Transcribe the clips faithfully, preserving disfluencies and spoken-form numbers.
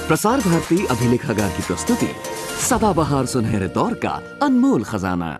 प्रसार भारती अभिलेखागार की प्रस्तुति सदाबहार सुनहरे दौर का अनमोल खजाना।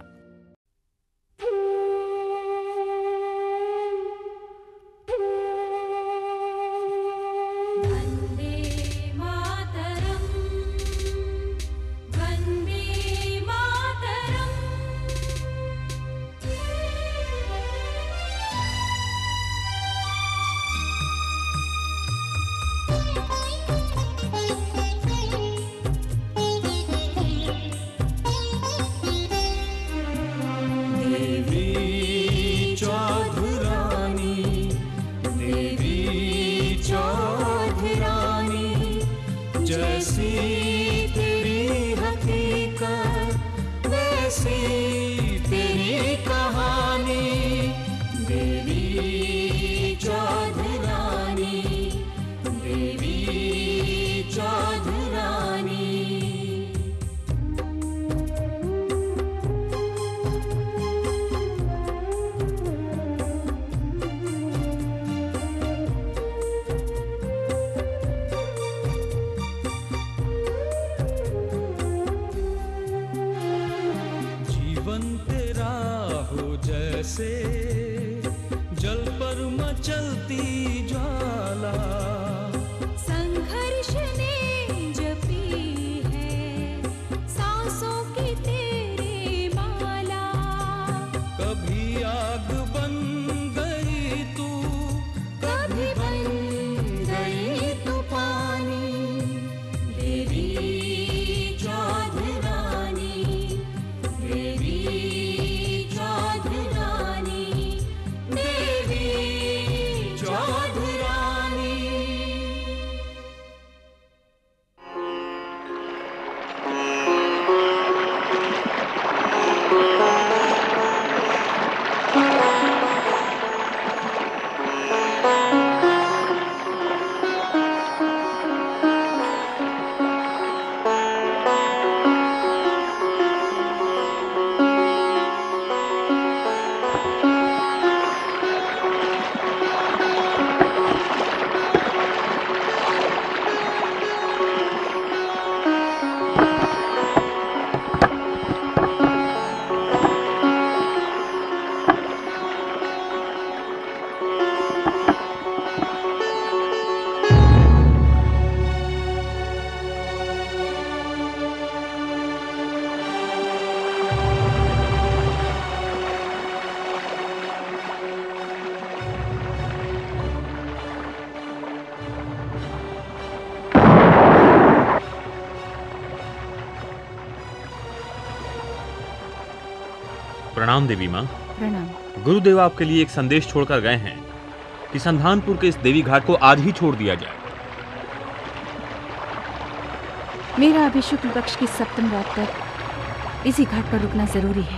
प्रणाम देवी माँ। प्रणाम। गुरुदेव आपके लिए एक संदेश छोड़कर गए हैं कि संधानपुर के इस देवी घाट को आज ही छोड़ दिया जाए। मेरा अभी शुक्ल पक्ष की सप्तम रात तक इसी घाट पर रुकना जरूरी है।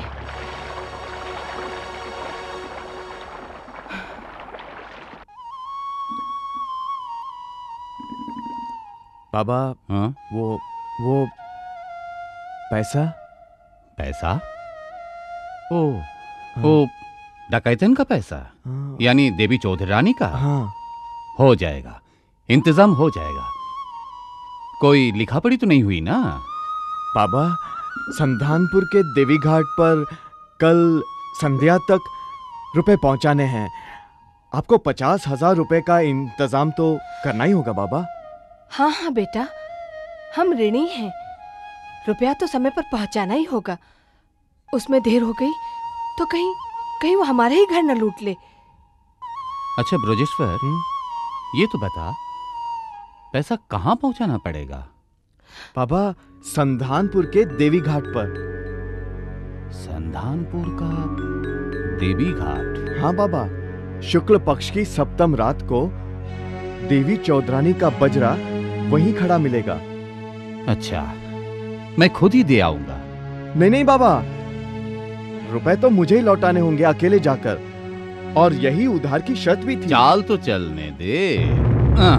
बाबा, हाँ? वो वो पैसा पैसा ओ ओ डकैतन का पैसा, हाँ। यानी देवी चौधरी रानी का? हाँ। हो जाएगा, इंतजाम हो जाएगा। कोई लिखा पढ़ी तो नहीं हुई ना? बाबा, संधानपुर के देवी घाट पर कल संध्या तक रुपए पहुंचाने हैं। आपको पचास हजार रुपए का इंतजाम तो करना ही होगा बाबा। हाँ हाँ बेटा, हम ऋणी हैं। रुपया तो समय पर पहुंचाना ही होगा। उसमें देर हो गई तो कहीं कहीं वो हमारे ही घर न लूट ले। अच्छा ब्रजेश्वर, ये तो बता, पैसा कहाँ पहुंचाना पड़ेगा? बाबा, संधानपुर के देवी घाट पर। संधानपुर का देवी घाट? हाँ बाबा, शुक्ल पक्ष की सप्तम रात को देवी चौधरानी का बजरा वहीं खड़ा मिलेगा। अच्छा, मैं खुद ही दे आऊंगा। नहीं नहीं बाबा, रुपए तो मुझे ही लौटाने होंगे अकेले जाकर, और यही उधार की शर्त भी थी। चाल तो चलने दे। आ।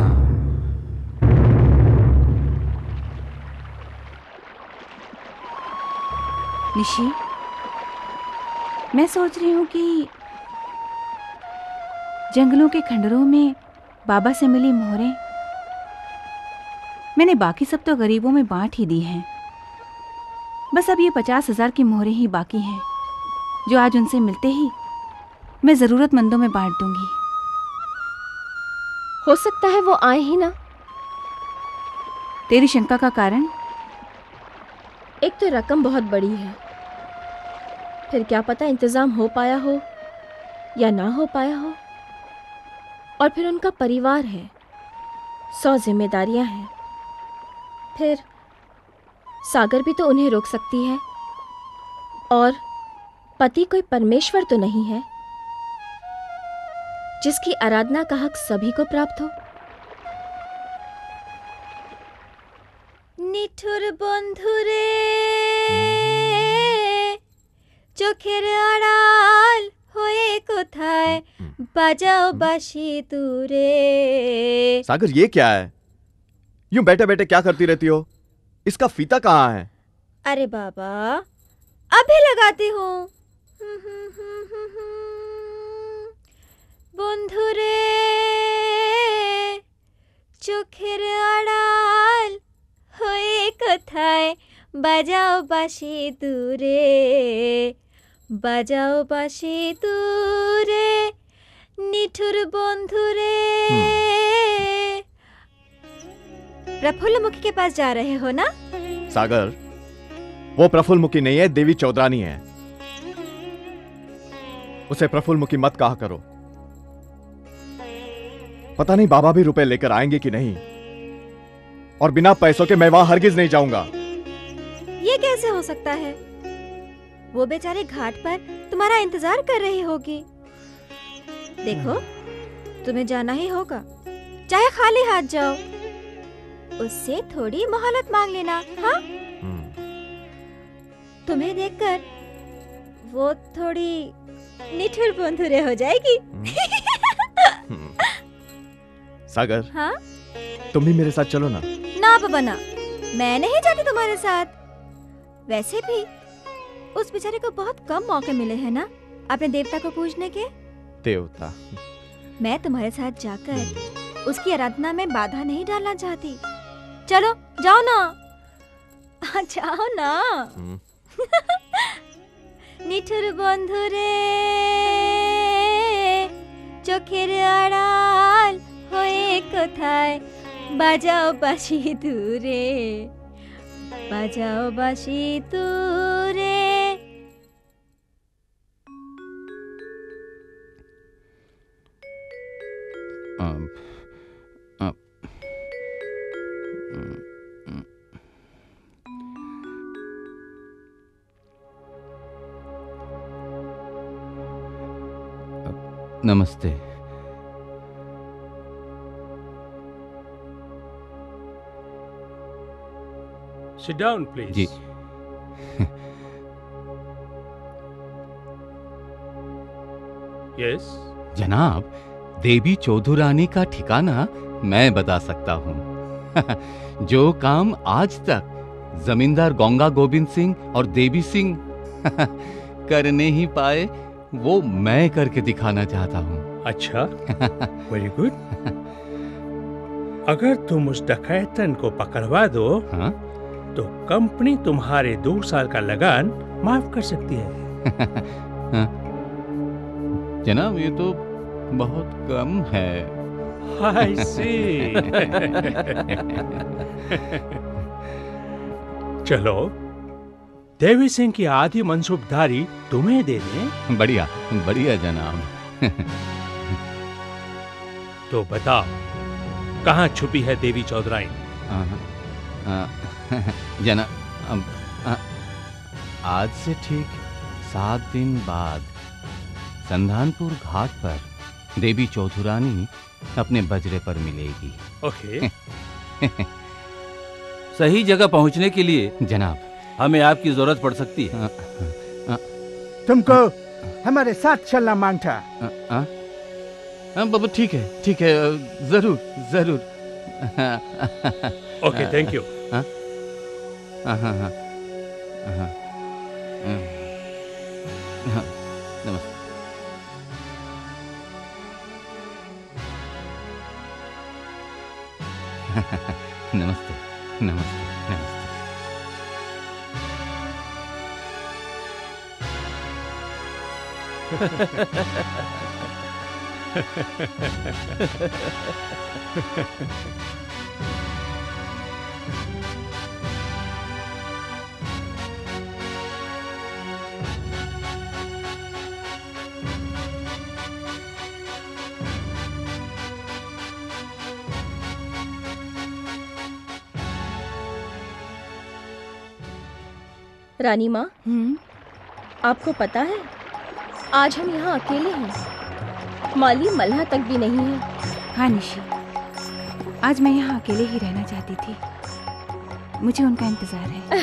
निशी, मैं सोच रही हूँ कि जंगलों के खंडरों में बाबा से मिली मोहरें मैंने बाकी सब तो गरीबों में बांट ही दी हैं। बस अब ये पचास हजार की मोहरें ही बाकी हैं, जो आज उनसे मिलते ही मैं जरूरतमंदों में बांट दूंगी। हो सकता है वो आए ही ना। तेरी शंका का कारण? एक तो रकम बहुत बड़ी है, फिर क्या पता इंतजाम हो पाया हो या ना हो पाया हो, और फिर उनका परिवार है, सौ जिम्मेदारियां हैं। फिर सागर भी तो उन्हें रोक सकती है, और पति कोई परमेश्वर तो नहीं है जिसकी आराधना का हक सभी को प्राप्त हो। निठुर बंधुरे चोखेर आड़ाल होए कोथाय बाजाओ बाशी तुरे। सागर, ये क्या है? यूं बैठे बैठे क्या करती रहती हो? इसका फीता कहाँ है? अरे बाबा, अभी लगाती हूँ। बंधुरे चोखेर आड़ाल होए कोथाय बाजाओ बाशी तुरे, बाजाओ बाशी तुरे निठुर बंधुरे। प्रफुल्ल मुखी के पास जा रहे हो ना? सागर, वो प्रफुल्ल मुखी नहीं है, देवी चौधरानी है। उसे प्रफुल्ल मुखी मत कहा करो। पता नहीं बाबा भी रुपए लेकर आएंगे कि नहीं, और बिना पैसों के मैं वहां हरगिज नहीं जाऊंगा। ये कैसे हो सकता है? वो बेचारे घाट पर तुम्हारा इंतजार कर रही होगी। देखो, तुम्हें जाना ही होगा, चाहे खाली हाथ जाओ। उससे थोड़ी मोहलत मांग लेना। हाँ, तुम्हें देखकर वो थोड़ी निठुर बंधुरे हो जाएगी। सागर, हाँ? तुम भी मेरे साथ चलो ना। ना बाबा ना, मैं नहीं जाती तुम्हारे साथ। वैसे भी उस बेचारे को बहुत कम मौके मिले हैं ना अपने देवता को पूजने के। देवता? मैं तुम्हारे साथ जाकर उसकी आराधना में बाधा नहीं डालना चाहती। चलो जाओ ना, जाओ ना। निठुर बंधुरे चोखेर आड़ाल होए कोथाय बाजाओ बाशी तुरे, बाजाओ बाशी तुरे। um, uh, नमस्ते। Sit down, please. Ji. Yes. जनाब, देवी चौधुरानी का ठिकाना मैं बता सकता हूँ। जो काम आज तक जमींदार गंगा गोविंद सिंह और देवी सिंह कर नहीं पाए, वो मैं करके दिखाना चाहता हूँ। अच्छा, वेरी गुड। अगर तुम उस डकैतन को पकड़वा दो, हाँ? तो कंपनी तुम्हारे दो साल का लगान माफ कर सकती है। हाँ? जनाब, ये तो बहुत कम है। I see. चलो, देवी सिंह की आधी मंसूबदारी तुम्हें दे दें। बढ़िया बढ़िया जनाब। तो बताओ, कहाँ छुपी है देवी चौधरानी? जनाब, आज से ठीक सात दिन बाद संधानपुर घाट पर देवी चौधुरानी अपने बजरे पर मिलेगी। ओके। सही जगह पहुंचने के लिए जनाब, हमें आपकी जरूरत पड़ सकती है। आ, आ, तुमको हमारे साथ चलना मांगता। आ, आ, बाबा, ठीक है ठीक है, जरूर जरूर। Okay, thank you. हाँ हाँ हाँ हाँ, नमस्ते। नमस्ते। नमस्ते नमस्ते। रानी माँ, हम्म, आपको पता है आज हम यहाँ अकेले हैं। माली मल्हा तक भी नहीं है। हाँ निशी, आज मैं यहाँ अकेले ही रहना चाहती थी। मुझे उनका इंतजार है।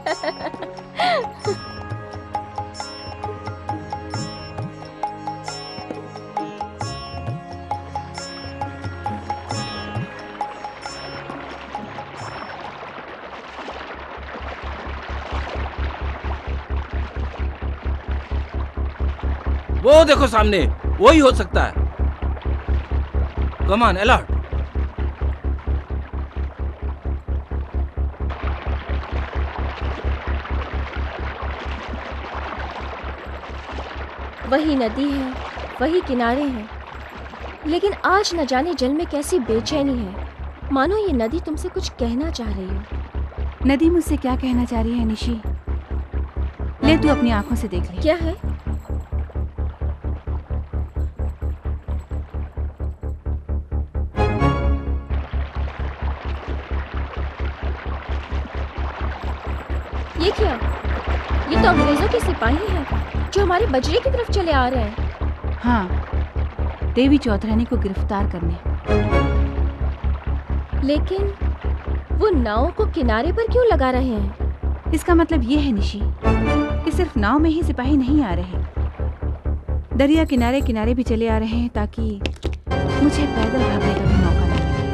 वो देखो सामने, वही हो सकता है। Come on, alert. वही नदी है, वही किनारे हैं, लेकिन आज न जाने जल में कैसी बेचैनी है, मानो ये नदी तुमसे कुछ कहना चाह रही हो। नदी मुझसे क्या कहना चाह रही है निशी? ले तू अपनी आंखों से देख ले। क्या है? ये क्या? ये तो अंग्रेजों के सिपाही हैं जो हमारे बजरे की तरफ चले आ रहे हैं। हाँ, देवी चौधरानी को गिरफ्तार करने। लेकिन वो नाव को किनारे पर क्यों लगा रहे हैं? इसका मतलब ये है निशी कि सिर्फ नाव में ही सिपाही नहीं आ रहे, दरिया किनारे किनारे भी चले आ रहे हैं ताकि मुझे पैदल भागने का भी मौका न मिले।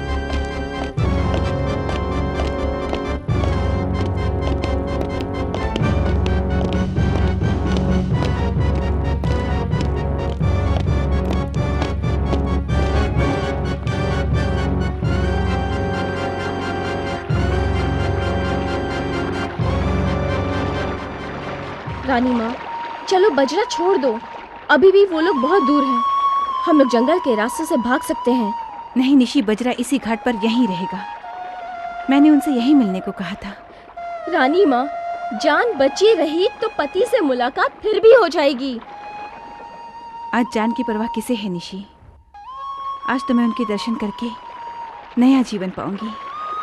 रानी माँ, चलो बजरा छोड़ दो, अभी भी वो लोग बहुत दूर हैं। हम लोग जंगल के रास्ते से भाग सकते हैं। नहीं निशी, बजरा इसी घाट पर यहीं रहेगा। मैंने उनसे यही मिलने को कहा था। रानी माँ, जान बची रही तो पति से मुलाकात फिर भी हो जाएगी। आज जान की परवाह किसे है निशी? आज तो मैं उनके दर्शन करके नया जीवन पाऊंगी।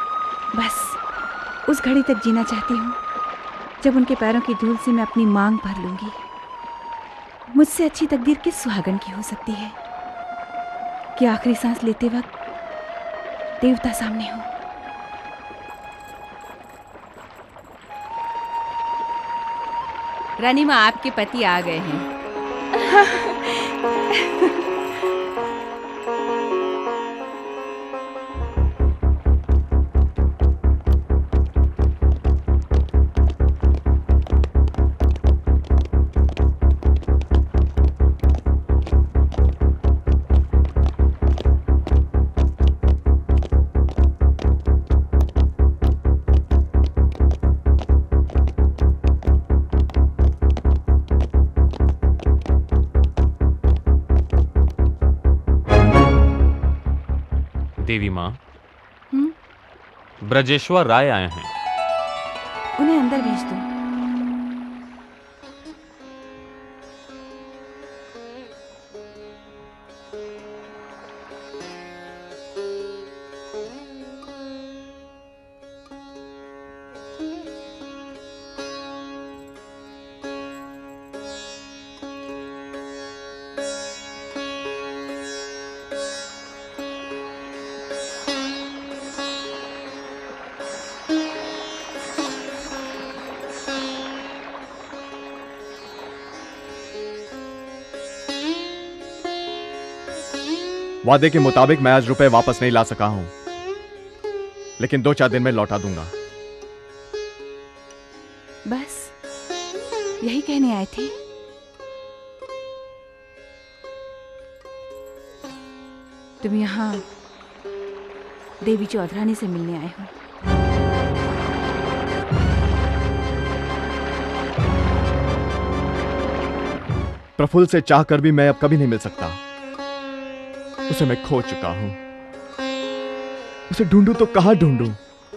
बस उस घड़ी तक जीना चाहती हूँ जब उनके पैरों की धूल से मैं अपनी मांग भर लूंगी। मुझसे अच्छी तकदीर किस सुहागन की हो सकती है कि आखिरी सांस लेते वक्त देवता सामने हो। रानी माँ, आपके पति आ गए हैं। देवी माँ, हम्म, ब्रजेश्वर राय आए हैं। उन्हें अंदर भेज दो। वादे के मुताबिक मैं आज रुपए वापस नहीं ला सका हूं, लेकिन दो चार दिन में लौटा दूंगा। बस यही कहने आए थे? तुम यहाँ देवी चौधरानी से मिलने आए हो? प्रफुल्ल से चाह कर भी मैं अब कभी नहीं मिल सकता। उसे मैं खो चुका हूं। उसे ढूंढूं तो कहां ढूंढूं?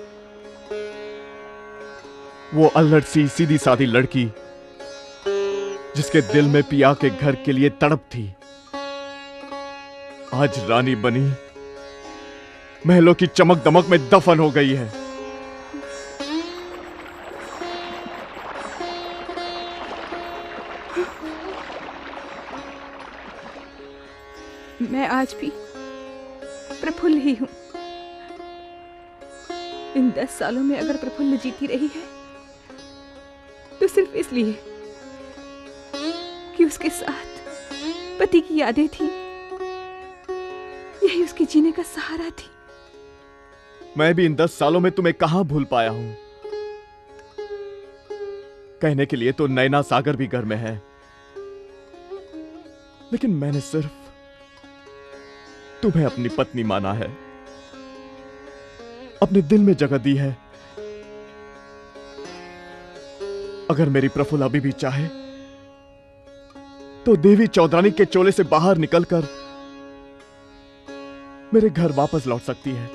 वो अल्लड़ सी सीधी सादी लड़की जिसके दिल में पिया के घर के लिए तड़प थी, आज रानी बनी महलों की चमक दमक में दफन हो गई है। मैं आज भी प्रफुल्ल ही हूं। इन दस सालों में अगर प्रफुल्ल जीती रही है तो सिर्फ इसलिए कि उसके साथ पति की यादें थी। यही उसके जीने का सहारा थी। मैं भी इन दस सालों में तुम्हें कहां भूल पाया हूं। कहने के लिए तो नैना सागर भी घर में है, लेकिन मैंने सिर्फ तुम्हें अपनी पत्नी माना है, अपने दिल में जगह दी है। अगर मेरी प्रफुल्ल अभी भी चाहे तो देवी चौधरानी के चोले से बाहर निकलकर मेरे घर वापस लौट सकती है।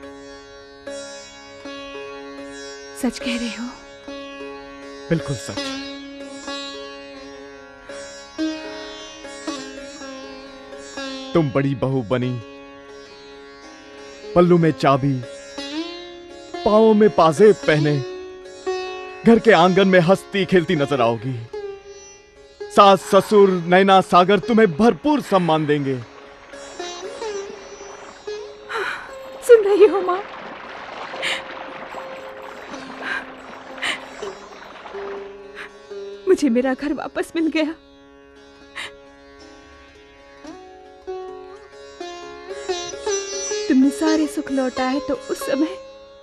सच कह रहे हो? बिल्कुल सच। तुम बड़ी बहू बनी, पल्लू में चाबी, पांवों में पाजेब पहने घर के आंगन में हंसती खेलती नजर आओगी। सास ससुर नैना सागर तुम्हें भरपूर सम्मान देंगे। सुन रही हो मां? मुझे मेरा घर वापस मिल गया। तुमने सारे सुख लौटाए तो उस समय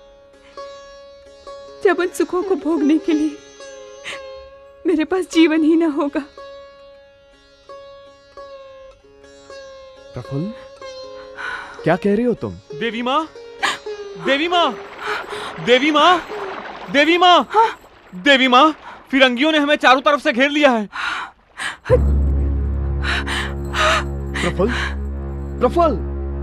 जब उन सुखों को भोगने के लिए मेरे पास जीवन ही ना होगा। प्रफुल्ल, क्या कह रही हो तुम? देवी माँ, देवी माँ, देवी माँ, देवी माँ, देवी माँ, फिरंगियों ने हमें चारों तरफ से घेर लिया है। प्रफुल्ल, प्रफुल्ल,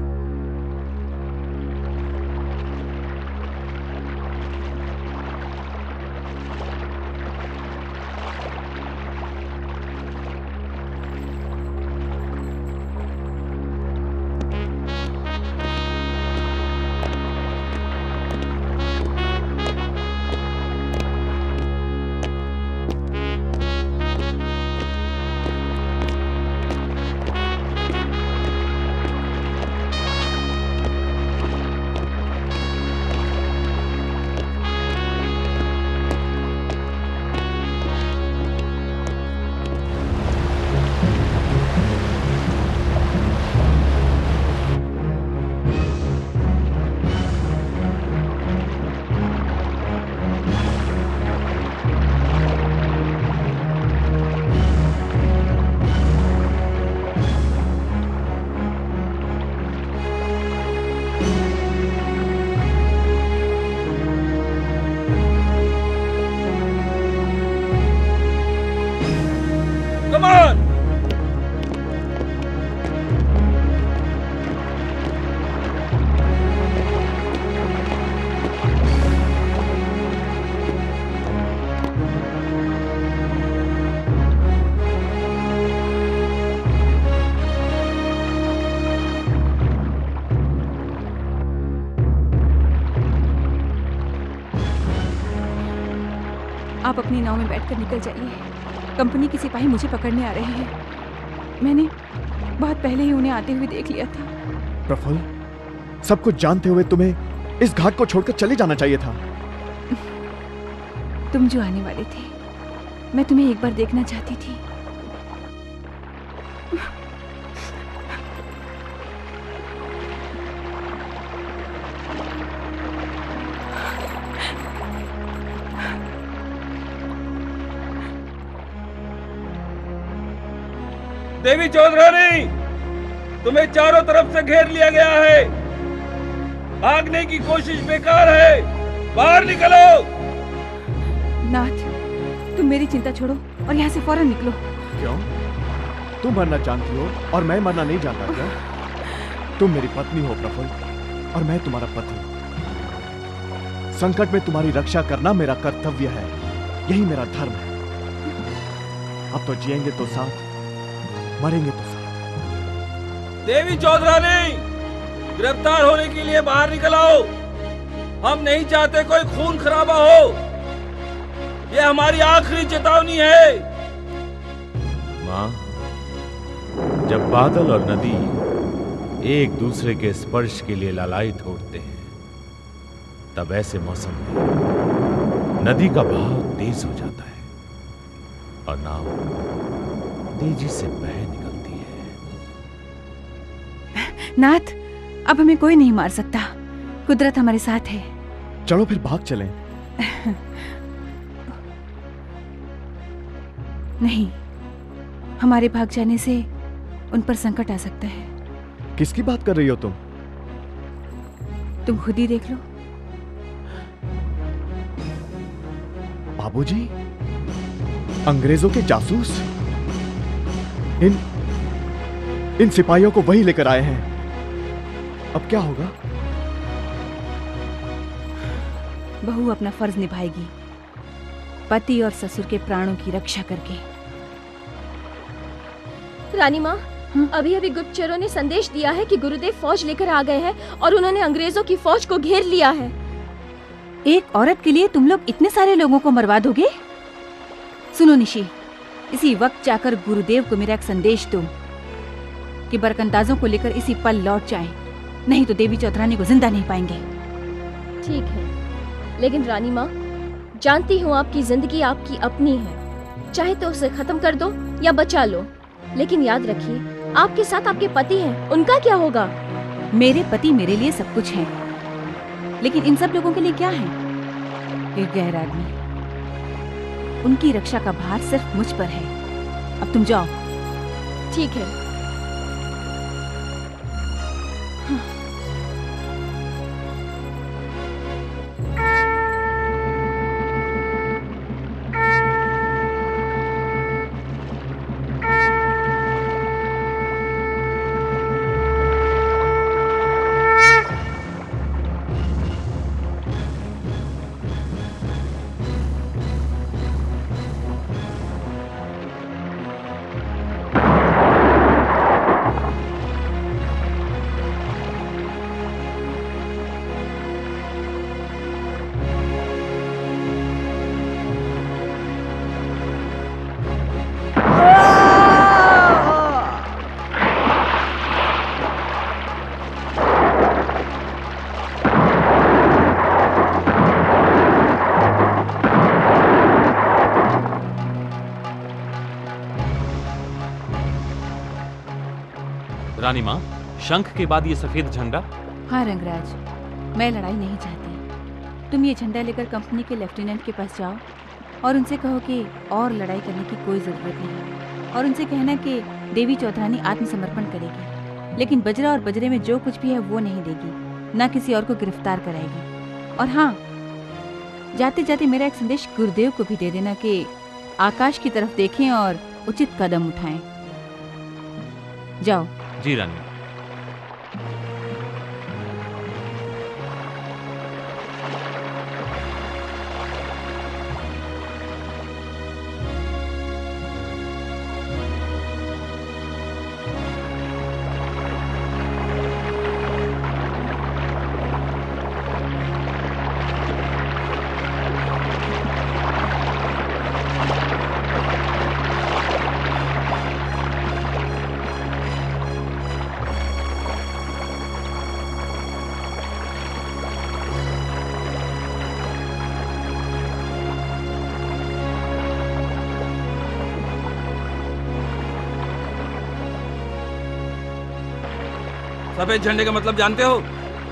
आप अपनी नाव में बैठकर निकल जाइए। कंपनी के सिपाही मुझे पकड़ने आ रहे हैं। मैंने बहुत पहले ही उन्हें आते हुए देख लिया था। प्रफुल्ल, सब कुछ जानते हुए तुम्हें इस घाट को छोड़कर चले जाना चाहिए था। तुम जो आने वाले थे, मैं तुम्हें एक बार देखना चाहती थी। देवी चौधरानी, तुम्हें चारों तरफ से घेर लिया गया है। भागने की कोशिश बेकार है, बाहर निकलो। नाथ, तुम मेरी चिंता छोड़ो और यहाँ से फौरन निकलो। क्यों? तुम मरना जानती हो और मैं मरना नहीं जानता क्या? तुम मेरी पत्नी हो प्रफुल्ल, और मैं तुम्हारा पति। संकट में तुम्हारी रक्षा करना मेरा कर्तव्य है, यही मेरा धर्म है। अब तो जिएंगे तो साथ, मरेंगे तो साथ। देवी चौधरानी, गिरफ्तार होने के लिए बाहर निकल आओ। हम नहीं चाहते कोई खून खराबा हो। यह हमारी आखिरी चेतावनी है। माँ, जब बादल और नदी एक दूसरे के स्पर्श के लिए लालायित होते हैं, तब ऐसे मौसम में नदी का बहाव तेज हो जाता है और नाव तेजी से बह निकलती है। नाथ, अब हमें कोई नहीं मार सकता। कुदरत हमारे साथ है। चलो फिर भाग चलें। नहीं, हमारे भाग जाने से उन पर संकट आ सकता है। किसकी बात कर रही हो तुम? तुम खुद ही देख लो। बाबूजी, अंग्रेजों के जासूस इन इन सिपाहियों को वही लेकर आए हैं। अब क्या होगा? बहू अपना फर्ज निभाएगी, पति और ससुर के प्राणों की रक्षा करके। रानी माँ, अभी अभी गुप्तचरों ने संदेश दिया है कि गुरुदेव फौज लेकर आ गए हैं और उन्होंने अंग्रेजों की फौज को घेर लिया है। एक औरत के लिए तुम लोग इतने सारे लोगों को मरवा दोगे? सुनो निशी, इसी वक्त जाकर गुरुदेव को मेरा एक संदेश दो कि बरकंदाजों को लेकर इसी पल लौट जाएं, नहीं तो देवी चौधरानी को जिंदा नहीं पाएंगे। ठीक है, लेकिन रानी माँ, जानती हूँ आपकी जिंदगी आपकी अपनी है, चाहे तो उसे खत्म कर दो या बचा लो, लेकिन याद रखिए आपके साथ आपके पति हैं, उनका क्या होगा? मेरे पति मेरे लिए सब कुछ है, लेकिन इन सब लोगों के लिए क्या है? एक गैर आदमी, उनकी रक्षा का भार सिर्फ मुझ पर है। अब तुम जाओ। ठीक है। रानी माँ, शंख के बाद ये सफेद झंडा? हाँ रंगराज, मैं लड़ाई नहीं चाहती। तुम ये झंडा लेकर कंपनी के लेफ्टिनेंट के पास जाओ और उनसे कहो कि और लड़ाई करने की कोई जरूरत नहीं, और उनसे कहना कि देवी चौधरानी आत्मसमर्पण करेगी, लेकिन बजरा और बजरे में जो कुछ भी है वो नहीं देगी, ना किसी और को गिरफ्तार कराएगी। और हाँ, जाते जाते मेरा एक संदेश गुरुदेव को भी दे देना कि आकाश की तरफ देखें और उचित कदम उठाएं। जाओ। जी रानी। सफेद झंडे का मतलब जानते हो?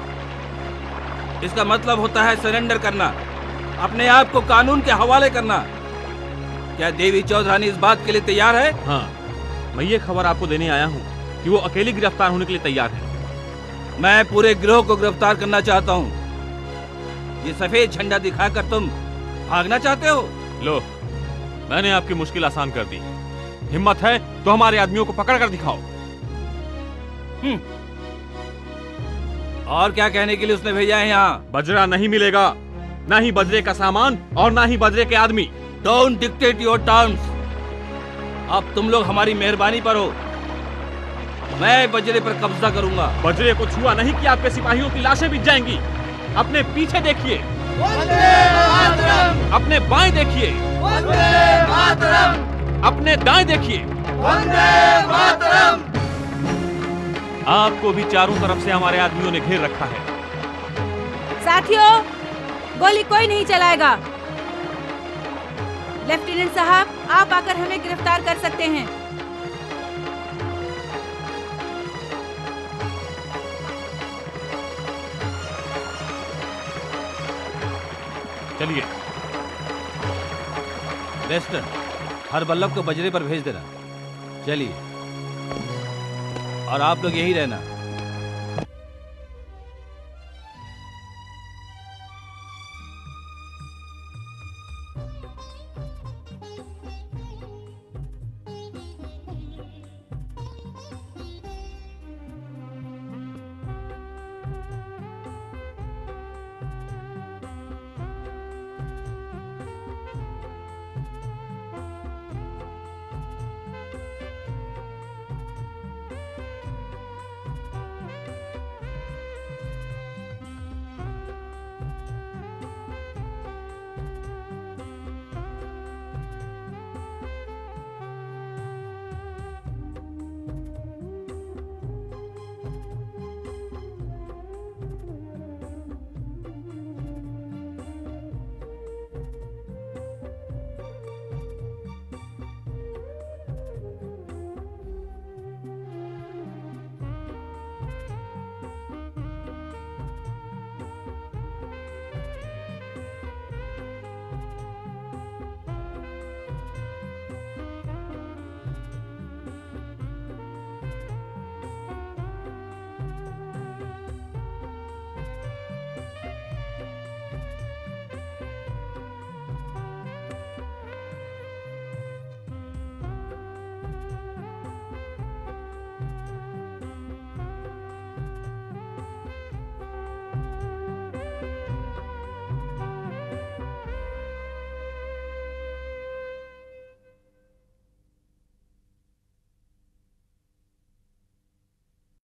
इसका मतलब होता है सरेंडर करना, अपने आप को कानून के हवाले करना। क्या देवी चौधरानी इस बात के लिए तैयार है? हाँ, मैं ये खबर आपको देने आया हूँ कि वो अकेली गिरफ्तार होने के लिए तैयार है। मैं पूरे गिरोह को गिरफ्तार करना चाहता हूँ। ये सफेद झंडा दिखाकर तुम भागना चाहते हो? लो, मैंने आपकी मुश्किल आसान कर दी। हिम्मत है तो हमारे आदमियों को पकड़ कर दिखाओ। हम्म। और क्या कहने के लिए उसने भेजा है यहाँ? बजरा नहीं मिलेगा, ना ही बजरे का सामान और ना ही बजरे के आदमी। Don't dictate your terms. अब तुम लोग हमारी मेहरबानी पर हो। मैं बजरे पर कब्जा करूंगा। बजरे को छुआ नहीं कि आपके सिपाहियों की लाशें बिछ जाएंगी। अपने पीछे देखिए, अपने बाएं देखिए, अपने दाएं देखिए। आपको भी चारों तरफ से हमारे आदमियों ने घेर रखा है। साथियों, गोली कोई नहीं चलाएगा। लेफ्टिनेंट साहब, आप आकर हमें गिरफ्तार कर सकते हैं। चलिए। वेस्टर्न, हर बल्लभ को बजरे पर भेज देना। चलिए, और आप लोग यही रहना।